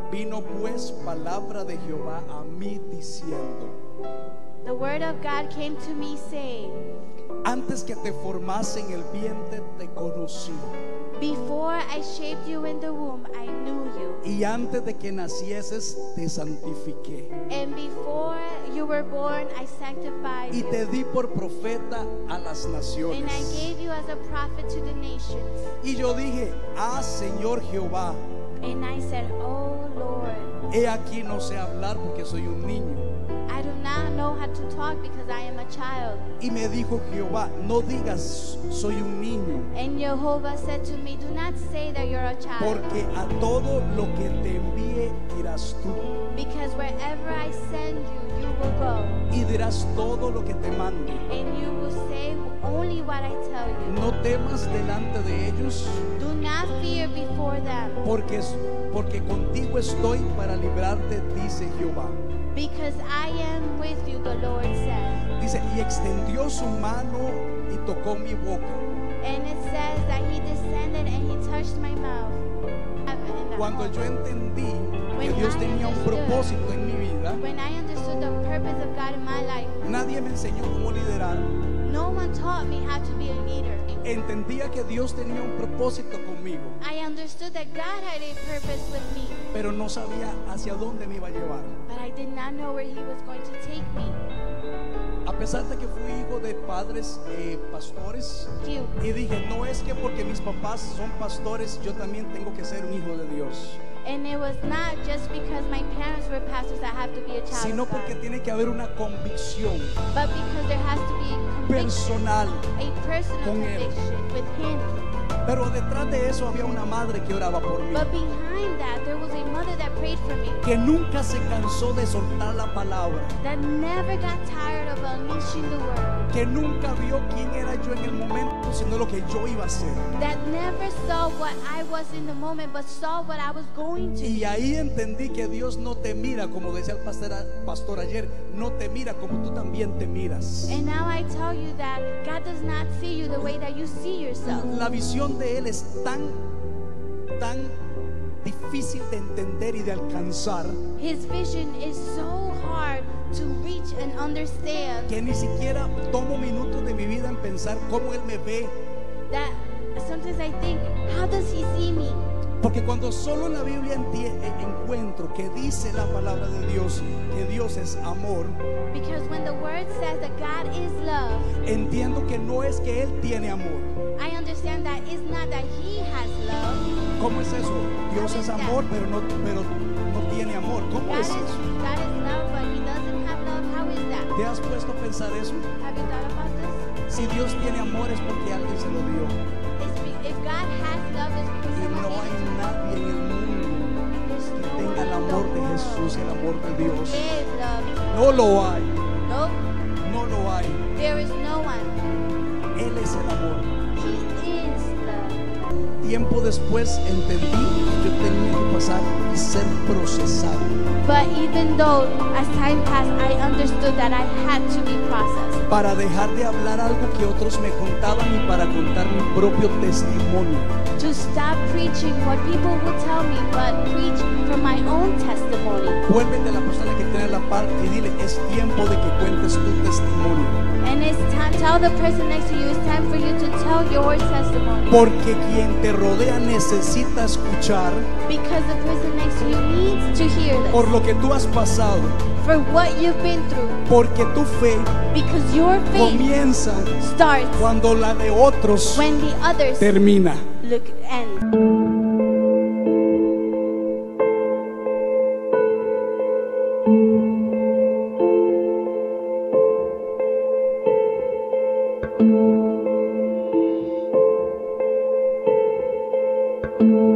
Vino pues palabra de Jehová a mí diciendo: The word of God came to me saying, antes que te formase en el vientre te conocí, before I shaped you in the womb, I knew you. y antes de que nacieses te santifiqué, And before you were born, I sanctified y you. te di por profeta a las And I naciones. gave you as a prophet to the nations. Y yo dije: ah, Señor Jehová, And I said, oh Lord, he aquí no sé hablar porque soy un niño. I do not know how to talk because I am a child. Y me dijo Jehová: no digas soy un niño, And Jehovah said to me, do not say that you're a child. porque a todo lo que te envíe irás tú, Because wherever I send you, you will go. y dirás todo lo que te mande. And you will say only what I tell you. No temas delante de ellos, Do not fear before them. porque contigo estoy para librarte, dice Jehová. Because I am with you, the Lord said. Dice: y extendió su mano y tocó mi boca. And it says that he descended and he touched my mouth. Cuando yo entendí que Dios tenía un propósito en mi vida, When I understood the purpose of God in my life, nadie me enseñó cómo liderar. no one taught me how to be a leader. Entendía que Dios tenía un propósito conmigo, I understood that God had a purpose with me, pero no sabía hacia dónde me iba a llevar. but I did not know where he was going to take me. A pesar de que fui hijo de padres pastores, You. y dije: no es que porque mis papás son pastores yo también tengo que ser un hijo de Dios, And it was not just because my parents were pastors that I have to be a child sino of God, porque tiene que haber una convicción but because there has to be a conviction, personal. a personal con él. conviction with him. Pero detrás de eso había una madre que oraba por mí, But behind that, there was a mother that prayed for me, que nunca se cansó de soltar la palabra, that never got tired of unleashing the word, que nunca vio quién era yo en el momento, sino lo que yo iba a hacer. that never saw what I was in the moment, but saw what I was going to Y be. ahí entendí que Dios no te mira, como decía el pastor ayer, no te mira como tú también te miras. And now I tell you that God does not see you the way that you see yourself. La visión de Él es tan difícil de entender y de alcanzar, His vision is so hard to reach and understand que ni siquiera tomo minutos de mi vida en pensar cómo Él me ve. that sometimes I think, how does he see me? Porque cuando solo en la Biblia encuentro que dice la palabra de Dios que Dios es amor, Because when the word says that God is love, entiendo que no es que Él tiene amor. I understand that it's not that he has love. ¿Cómo es eso? Dios es amor, pero no tiene amor. ¿Cómo God es is eso? love, but he doesn't have love. How is that? ¿Te has puesto a pensar eso? Have you thought about this? Si Dios tiene amor es porque alguien se lo dio. If God has love, it's because Y someone no hay gave it. nadie en el mundo There's que no tenga one el in the amor de world Jesús, el amor de Dios. gave love. No lo hay, Nope, no lo hay. there is no one. Él es el amor. He is love. Tiempo después entendí que yo tenía que pasar y ser procesado. But even though as time passed, I understood that I had to be processed. Para dejar de hablar algo que otros me contaban y para contar mi propio testimonio. To stop preaching what people would tell me, but preach from my own testimony. Vuélvete a la persona que tiene a la par y dile: es tiempo de que cuentes tu testimonio. And it's time, tell the person next to you, it's time for you to tell your testimony. Porque quien te rodea necesita escuchar Because the person next to you needs to hear this. por lo que tú has pasado. For what you've been through. Porque tu fe Because your faith comienza starts cuando la de otros when the others termina. look end. Thank you.